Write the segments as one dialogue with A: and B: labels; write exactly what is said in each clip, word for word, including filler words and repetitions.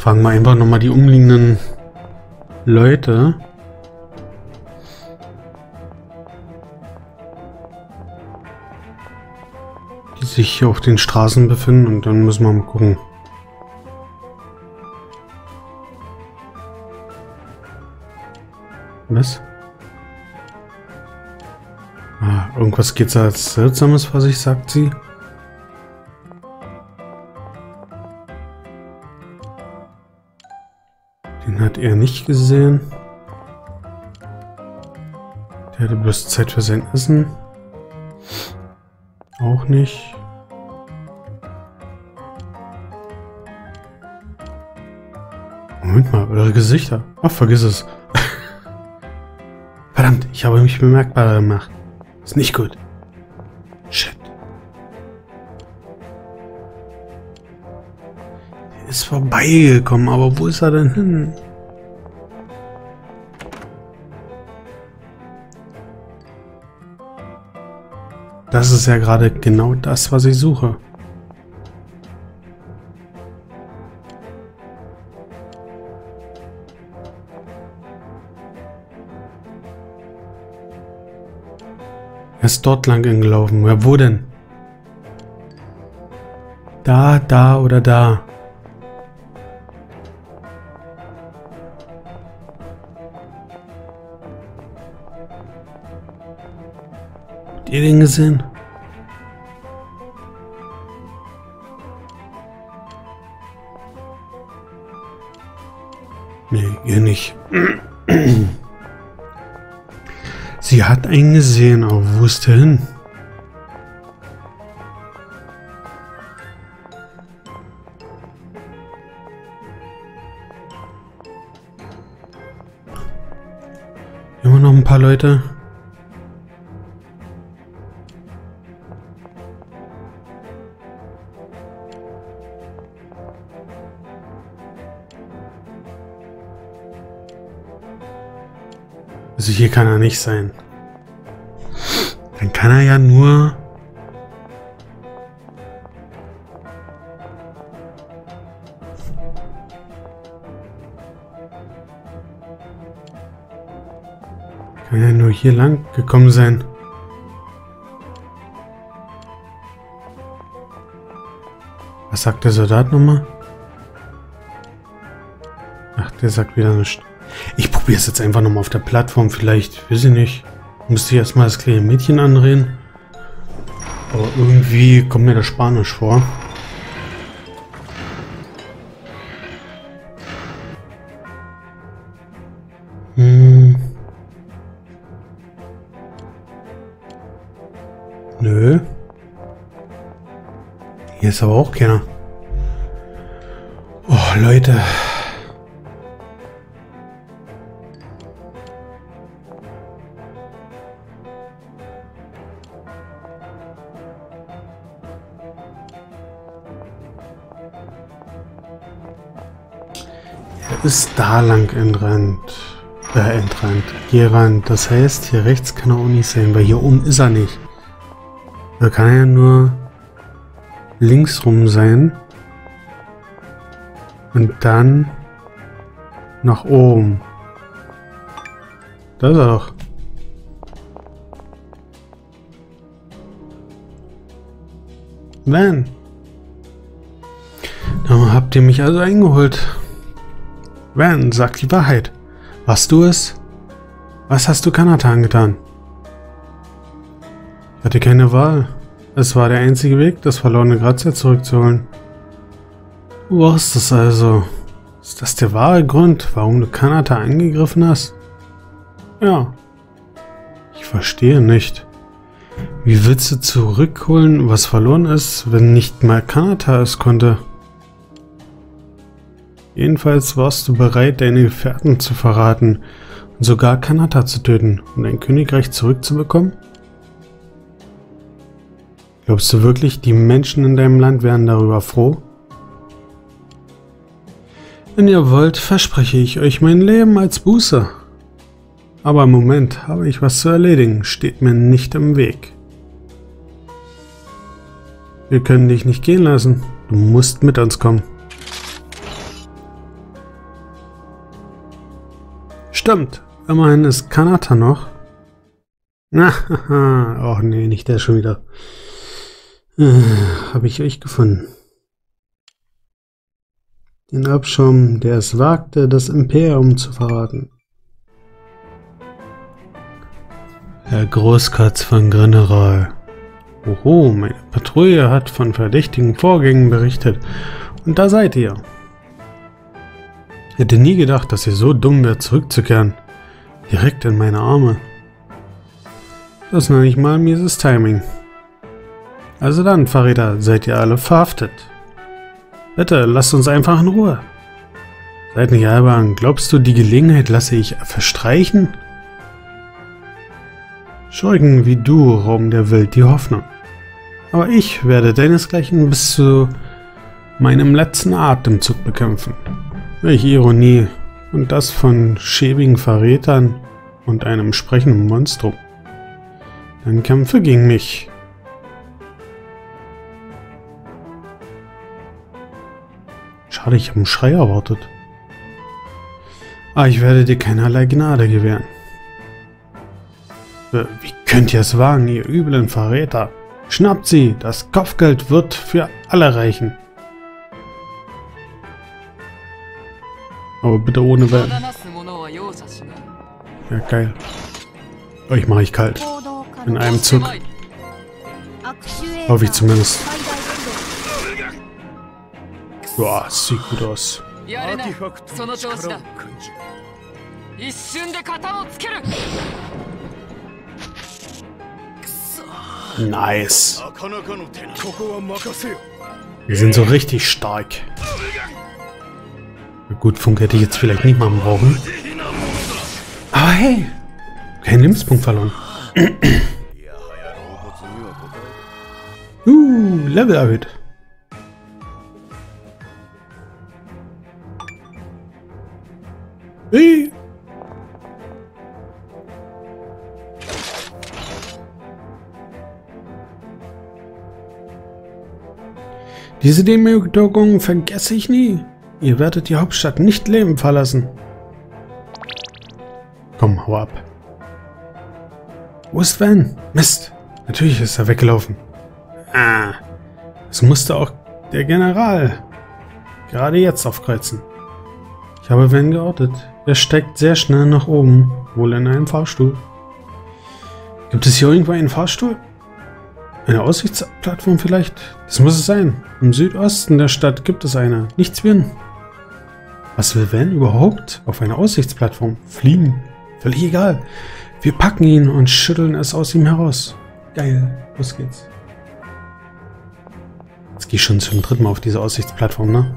A: Fragen wir einfach nochmal die umliegenden Leute. Die sich hier auf den Straßen befinden und dann müssen wir mal gucken. Was? Ah, irgendwas geht da als Seltsames, was ich sagt sie. Den hat er nicht gesehen. Der hatte bloß Zeit für sein Essen. Auch nicht. Moment mal, eure Gesichter. Ach, vergiss es. Verdammt, ich habe mich bemerkbar gemacht. Ist nicht gut. Shit. Der ist vorbeigekommen, aber wo ist er denn hin? Das ist ja gerade genau das, was ich suche. Er ist dort lang gelaufen. Ja, wo denn? Da, da oder da? Habt ihr den gesehen? Nee, ihr nicht. Sie hat einen gesehen, aber wo ist der hin? Immer noch ein paar Leute. Also hier kann er nicht sein. Dann kann er ja nur... Kann ja nur hier lang gekommen sein. Was sagt der Soldat nochmal? Ach, der sagt wieder nichts. Ich probiere es jetzt einfach nochmal auf der Plattform. Vielleicht, weiß ich nicht. Müsste ich erstmal das kleine Mädchen andrehen. Aber irgendwie kommt mir das Spanisch vor. Hm. Nö. Hier ist aber auch keiner. Oh, Leute. Er ist da lang entrannt. Äh, entrannt. Gerannt. Das heißt, hier rechts kann er auch nicht sein, weil hier oben ist er nicht. Da kann er ja nur links rum sein. Und dann nach oben. Da ist er doch. Van. Da habt ihr mich also eingeholt. Van, sag die Wahrheit. Warst du es? Was hast du Kanata angetan? Ich hatte keine Wahl. Es war der einzige Weg, das verlorene Grazia zurückzuholen. Du warst es also. Ist das der wahre Grund, warum du Kanata angegriffen hast? Ja. Ich verstehe nicht. Wie willst du zurückholen, was verloren ist, wenn nicht mal Kanata es konnte? Jedenfalls warst du bereit, deine Gefährten zu verraten und sogar Kanata zu töten, um dein Königreich zurückzubekommen? Glaubst du wirklich, die Menschen in deinem Land wären darüber froh? Wenn ihr wollt, verspreche ich euch mein Leben als Buße. Aber im Moment habe ich was zu erledigen, steht mir nicht im Weg. Wir können dich nicht gehen lassen. Du musst mit uns kommen. Stimmt, immerhin ist Kanata noch. Na, haha, oh nee, nicht der schon wieder. Äh, Habe ich euch gefunden. Den Abschaum, der es wagte, das Imperium zu verraten. Herr Großkatz von Grinneral. Oho, meine Patrouille hat von verdächtigen Vorgängen berichtet. Und da seid ihr. Ich hätte nie gedacht, dass ihr so dumm wärt, zurückzukehren. Direkt in meine Arme. Das ist noch nicht mal mieses Timing. Also dann, Verräter, seid ihr alle verhaftet. Bitte, lasst uns einfach in Ruhe. Seid nicht albern. Glaubst du, die Gelegenheit lasse ich verstreichen? Schurken wie du rauben der Welt die Hoffnung. Aber ich werde deinesgleichen bis zu meinem letzten Atemzug bekämpfen. Welche Ironie. Und das von schäbigen Verrätern und einem sprechenden Monstrum. Dann kämpfe gegen mich. Schade, ich habe einen Schrei erwartet. Ah, ich werde dir keinerlei Gnade gewähren. Wie könnt ihr es wagen, ihr üblen Verräter? Schnappt sie, das Kopfgeld wird für alle reichen. Aber bitte ohne Wellen. Ja, geil. Euch mache ich kalt. In einem Zug. Hoffe ich zumindest. Boah, sieht gut aus. Nice. Wir sind so richtig stark. Gut, Funk hätte ich jetzt vielleicht nicht machen brauchen. Aber hey, kein Lebenspunkt verloren. uh, Level erhöht. Hey. Diese Demütigung vergesse ich nie. Ihr werdet die Hauptstadt nicht lebend verlassen. Komm, hau ab. Wo ist Van? Mist. Natürlich ist er weggelaufen. Ah. Es musste auch der General gerade jetzt aufkreuzen. Ich habe Van geortet. Er steigt sehr schnell nach oben. Wohl in einem Fahrstuhl. Gibt es hier irgendwo einen Fahrstuhl? Eine Aussichtsplattform vielleicht? Das muss es sein. Im Südosten der Stadt gibt es eine. Nichts wie hin. Was will Van überhaupt auf einer Aussichtsplattform? Fliegen? Völlig egal. Wir packen ihn und schütteln es aus ihm heraus. Geil. Los geht's. Jetzt gehe ich schon zum dritten Mal auf diese Aussichtsplattform, ne?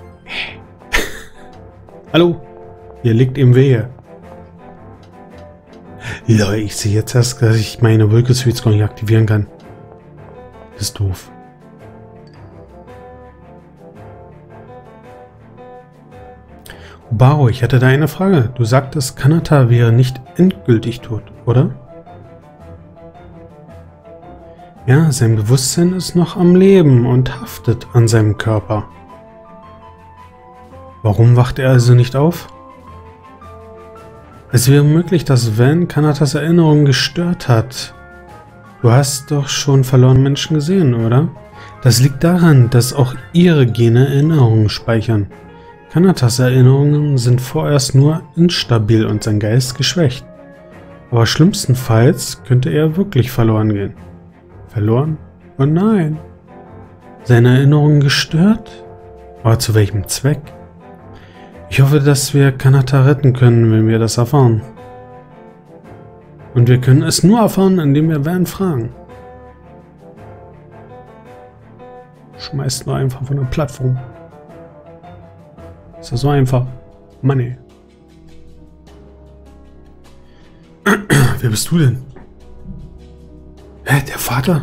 A: Hallo? Hier liegt im Wehe. Leute, ich sehe jetzt erst, dass ich meine Vulcan-Suites gar nicht aktivieren kann. Das ist doof. Bao, ich hatte da eine Frage. Du sagtest, Kanata wäre nicht endgültig tot, oder? Ja, sein Bewusstsein ist noch am Leben und haftet an seinem Körper. Warum wacht er also nicht auf? Es wäre möglich, dass Van Kanatas Erinnerung gestört hat. Du hast doch schon verlorene Menschen gesehen, oder? Das liegt daran, dass auch ihre Gene Erinnerungen speichern. Kanatas Erinnerungen sind vorerst nur instabil und sein Geist geschwächt. Aber schlimmstenfalls könnte er wirklich verloren gehen. Verloren? Oh nein. Seine Erinnerungen gestört? Aber zu welchem Zweck? Ich hoffe, dass wir Kanata retten können, wenn wir das erfahren. Und wir können es nur erfahren, indem wir Van fragen. Schmeißt nur einfach von der Plattform. Ist ja so einfach. Money. Wer bist du denn? Hä, der Vater?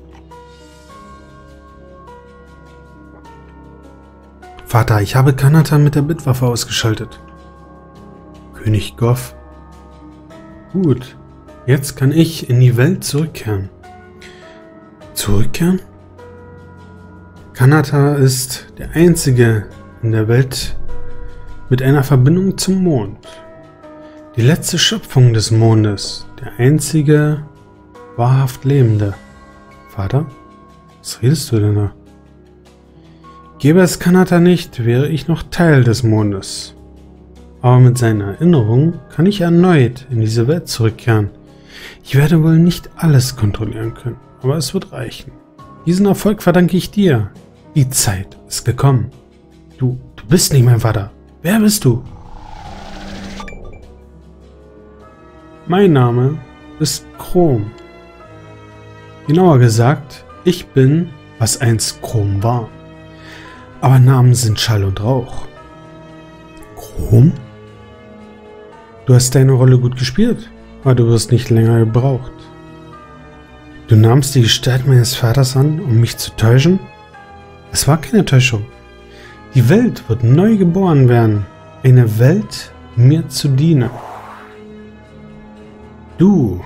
A: Vater, ich habe Kanata mit der Bitwaffe ausgeschaltet. König Goff. Gut, jetzt kann ich in die Welt zurückkehren. Zurückkehren? Kanata ist der einzige in der Welt mit einer Verbindung zum Mond. Die letzte Schöpfung des Mondes. Der einzige wahrhaft Lebende. Vater? Was redest du denn da? Gäbe es Kanata nicht, wäre ich noch Teil des Mondes. Aber mit seinen Erinnerungen kann ich erneut in diese Welt zurückkehren. Ich werde wohl nicht alles kontrollieren können, aber es wird reichen. Diesen Erfolg verdanke ich dir. Die Zeit ist gekommen. Du, du bist nicht mein Vater. Wer bist du? Mein Name ist Chrom. Genauer gesagt, ich bin, was einst Chrom war. Aber Namen sind Schall und Rauch. Chrom? Du hast deine Rolle gut gespielt, aber du wirst nicht länger gebraucht. Du nahmst die Gestalt meines Vaters an, um mich zu täuschen? Es war keine Täuschung. Die Welt wird neu geboren werden. Eine Welt, mir zu dienen. Du.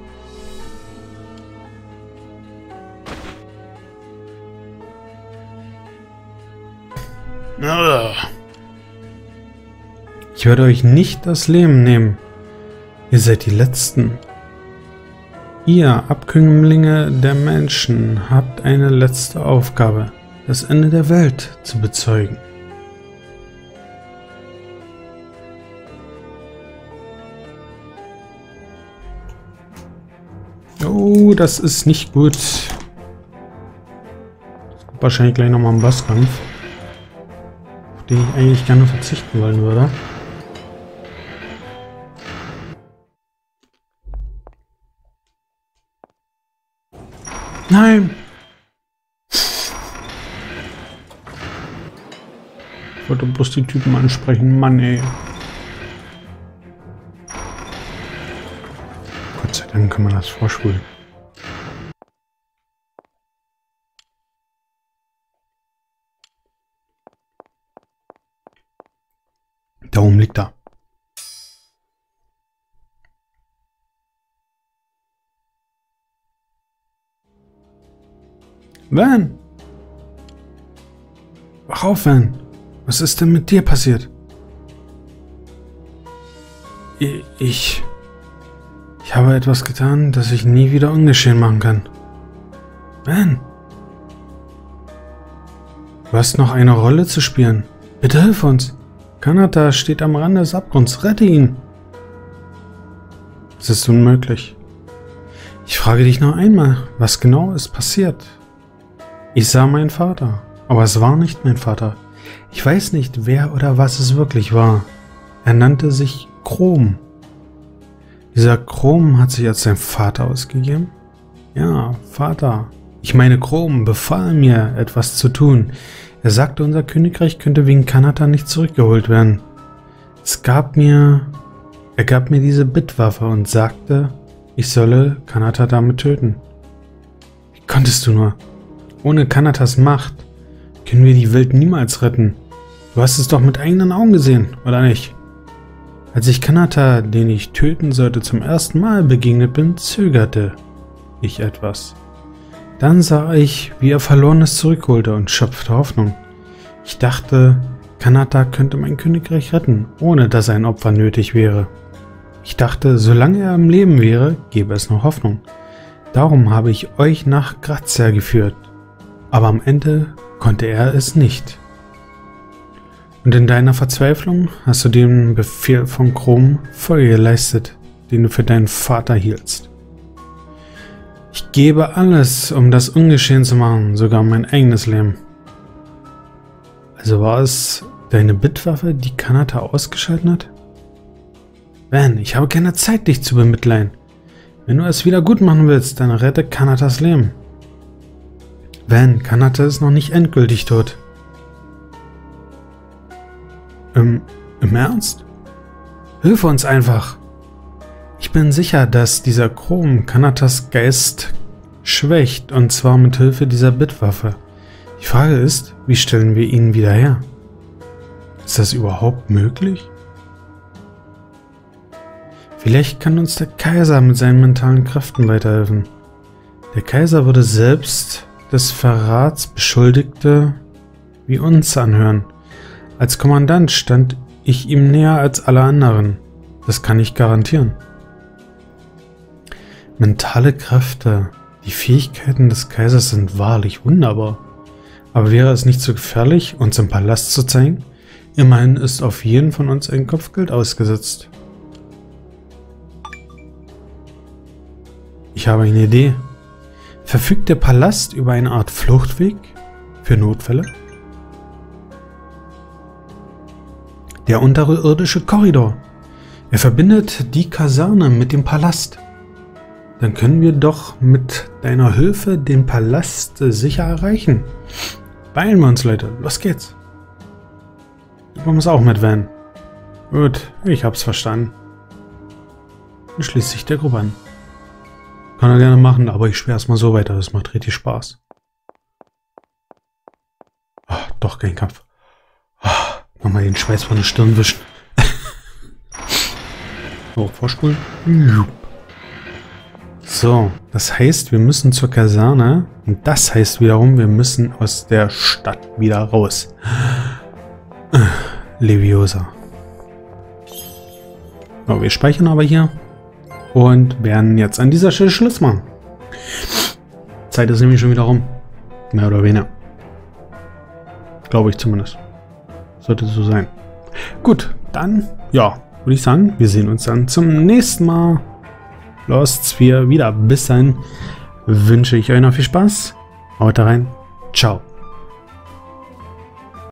A: Ich werde euch nicht das Leben nehmen. Ihr seid die Letzten. Ihr Abkömmlinge der Menschen habt eine letzte Aufgabe, das Ende der Welt zu bezeugen. Oh, das ist nicht gut. Es gibt wahrscheinlich gleich nochmal einen Bosskampf, auf den ich eigentlich gerne verzichten wollen würde. Nein! Ich wollte bloß die Typen ansprechen. Mann, ey. Gott sei Dank kann man das vorspulen. Da oben liegt er. Van! Wach auf, Van! Was ist denn mit dir passiert? Ich... Ich habe etwas getan, das ich nie wieder ungeschehen machen kann. Van! Du hast noch eine Rolle zu spielen. Bitte hilf uns! Kanata steht am Rande des Abgrunds. Rette ihn! Es ist unmöglich. Ich frage dich noch einmal, was genau ist passiert? Ich sah meinen Vater, aber es war nicht mein Vater. Ich weiß nicht, wer oder was es wirklich war. Er nannte sich Chrom. Dieser Chrom hat sich als sein Vater ausgegeben? Ja, Vater. Ich meine, Chrom befahl mir, etwas zu tun. Er sagte, unser Königreich könnte wegen Kanata nicht zurückgeholt werden. Es gab mir... Er gab mir diese Bitwaffe und sagte, ich solle Kanata damit töten. Wie konntest du nur? Ohne Kanatas Macht können wir die Welt niemals retten. Du hast es doch mit eigenen Augen gesehen, oder nicht? Als ich Kanata, den ich töten sollte, zum ersten Mal begegnet bin, zögerte ich etwas. Dann sah ich, wie er Verlorenes zurückholte und schöpfte Hoffnung. Ich dachte, Kanata könnte mein Königreich retten, ohne dass ein Opfer nötig wäre. Ich dachte, solange er am Leben wäre, gäbe es noch Hoffnung. Darum habe ich euch nach Grazia geführt. Aber am Ende konnte er es nicht. Und in deiner Verzweiflung hast du dem Befehl von Chrom Folge geleistet, den du für deinen Vater hieltst. Ich gebe alles, um das ungeschehen zu machen, sogar mein eigenes Leben. Also war es deine Bitwaffe, die Kanata ausgeschaltet hat? Van, ich habe keine Zeit, dich zu bemitleiden. Wenn du es wieder gut machen willst, dann rette Kanatas Leben. Van, Kanata ist noch nicht endgültig tot. Im, im Ernst? Hilfe uns einfach. Ich bin sicher, dass dieser Chrom Kanatas Geist schwächt, und zwar mit Hilfe dieser Bitwaffe. Die Frage ist, wie stellen wir ihn wieder her? Ist das überhaupt möglich? Vielleicht kann uns der Kaiser mit seinen mentalen Kräften weiterhelfen. Der Kaiser würde selbst des Verrats Beschuldigte wie uns anhören. Als Kommandant stand ich ihm näher als alle anderen. Das kann ich garantieren. Mentale Kräfte. Die Fähigkeiten des Kaisers sind wahrlich wunderbar. Aber wäre es nicht so gefährlich, uns im Palast zu zeigen? Immerhin ist auf jeden von uns ein Kopfgeld ausgesetzt. Ich habe eine Idee. Verfügt der Palast über eine Art Fluchtweg für Notfälle? Der unterirdische Korridor. Er verbindet die Kaserne mit dem Palast. Dann können wir doch mit deiner Hilfe den Palast sicher erreichen. Beeilen wir uns, Leute. Los geht's. Du kommst auch mit, Van. Gut, ich hab's verstanden. Und schließt sich der Gruppe an. Kann er gerne machen, aber ich schwöre erstmal so weiter. Das macht richtig Spaß. Ach, doch kein Kampf. Ach, nochmal den Schweiß von der Stirn wischen. Hoch vorspulen. So, das heißt, wir müssen zur Kaserne. Und das heißt wiederum, wir müssen aus der Stadt wieder raus. Leviosa. So, wir speichern aber hier. Und werden jetzt an dieser Stelle Schluss machen. Zeit ist nämlich schon wieder rum. Mehr oder weniger. Glaube ich zumindest. Sollte so sein. Gut, dann, ja, würde ich sagen, wir sehen uns dann zum nächsten Mal. Lost vier wieder. Bis dahin wünsche ich euch noch viel Spaß. Haut rein. Ciao.